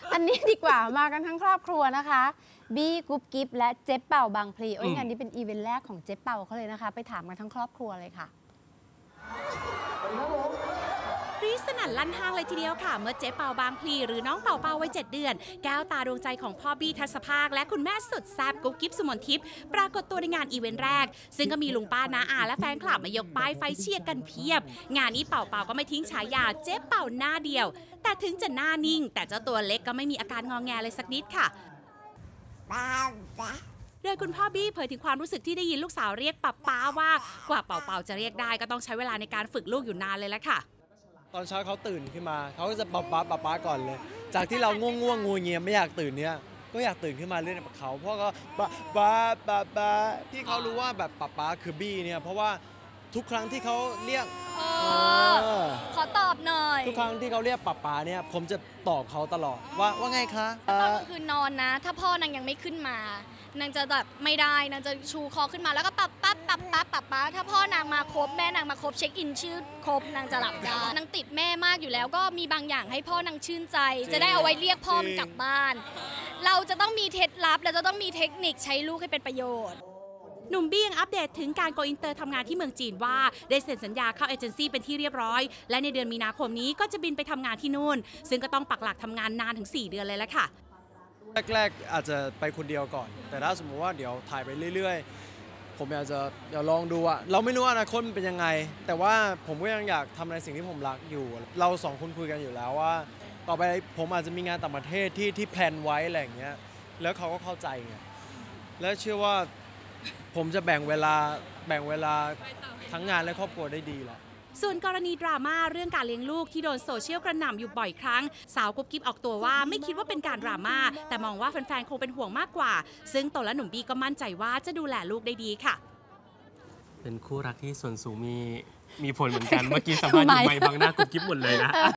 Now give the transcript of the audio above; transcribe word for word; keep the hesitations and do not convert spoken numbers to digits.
อันนี้ดีกว่ามากันทั้งครอบครัวนะคะบี้กุ๊บกิ๊บและเจ๊เป่าบางพลีโอ้ยงานนี้เป็นอีเวนต์แรกของเจ๊เป่าเขาเลยนะคะไปถามกันทั้งครอบครัวเลยค่ะรีสนั่นลั่นห้างเลยทีเดียวค่ะเมื่อเจ๊เป่าบางพลีหรือน้องเป่าเป่าวัยเจ็ดเดือนแก้วตาดวงใจของพ่อบี้ทัศภาคและคุณแม่สุดแซ่บกุ๊บกิ๊บสุมนทิพย์ปรากฏตัวในงานอีเวนต์แรกซึ่งก็มีลุงป้าน้าอาและแฟนคลับมายกป้ายไฟเชียร์กันเพียบงานนี้เป่าเป่าก็ไม่ทิ้งฉายาเจ๊เป่าหน้าเดียวแต่ถึงจะหน้านิ่งแต่เจ้าตัวเล็กก็ไม่มีอาการงอแงเลยสักนิดค่ะโดยคุณพ่อบี้เผยถึงความรู้สึกที่ได้ยินลูกสาวเรียกป๊าป๊าว่ากว่าเป่าเป่าจะเรียกได้ก็ต้องใช้เวลาในการฝึกลูกอยู่นานเลยละค่ะตอนเช้าเขาตื่นขึ้นมาเขาก็จะป๊าป๊าป๊าป๊าก่อนเลยจากที่เราง่วงง่วงงูเงียไม่อยากตื่นเนี่ยก็อยากตื่นขึ้นมาเล่นกับเขาเพราะก็ป๊าป๊าป๊าป๊าที่เขารู้ว่าแบบป๊าป๊าคือบี้เนี่ยเพราะว่าทุกครั้งที่เขาเรียกขอตอบหน่อยทุกครั้งที่เขาเรียกป๊าป๊าเนี่ยผมจะตอบเขาตลอดว่าว่าไงคะตอนกลางคืนนอนนะถ้าพ่อนางยังไม่ขึ้นมานางจะแบบไม่ได้นางจะชูคอขึ้นมาแล้วก็ปั๊บปั๊บปั๊บปั๊บปั๊บปั๊บถ้าพ่อนางมาครบแม่นางมาครบเช็คอินชื่อครบนางจะหลับได้นางติดแม่มากอยู่แล้วก็มีบางอย่างให้พ่อนางชื่นใจจะได้เอาไว้เรียกพ่อกลับบ้านเราจะต้องมีเคล็ดลับและจะต้องมีเทคนิคใช้ลูกให้เป็นประโยชน์หนุ่มบี้ยังอัปเดตถึงการโกอินเตอร์ทำงานที่เมืองจีนว่าได้เซ็นสัญญาเข้าเอเจนซี่เป็นที่เรียบร้อยและในเดือนมีนาคมนี้ก็จะบินไปทำงานที่นู่นซึ่งก็ต้องปักหลักทำงานนานถึงสี่เดือนเลยละค่ะแรกๆอาจจะไปคนเดียวก่อนแต่ถ้าสมมติว่าเดี๋ยวถ่ายไปเรื่อยๆผมอยากจะเดี๋ยวลองดูอะเราไม่รู้อนาคตมันเป็นยังไงแต่ว่าผมก็ยังอยากทำในสิ่งที่ผมรักอยู่เราสองคนคุยกันอยู่แล้วว่าต่อไปผมอาจจะมีงานต่างประเทศที่ที่แพลนไว้อะไรอย่างเงี้ยแล้วเขาก็เข้าใจไงและเชื่อว่าผมจะแบ่งเวลาแบ่งเวลาทั้งงานและครอบครัวได้ดีแล้วส่วนกรณีดราม่าเรื่องการเลี้ยงลูกที่โดนโซเชียลกระหน่ำอยู่บ่อยครั้งสาวกุ๊บกิ๊บออกตัวว่าไม่คิดว่าเป็นการดราม่าแต่มองว่าแฟนๆคงเป็นห่วงมากกว่าซึ่งตนและหนุ่มบี้ก็มั่นใจว่าจะดูแลลูกได้ดีค่ะเป็นคู่รักที่ส่วนสูงมีมีผลเหมือนกันเมื่อกี้สัมภาษณ์อยู่ไมค์บังหน้ากุ๊บกิ๊บหมดเลยนะ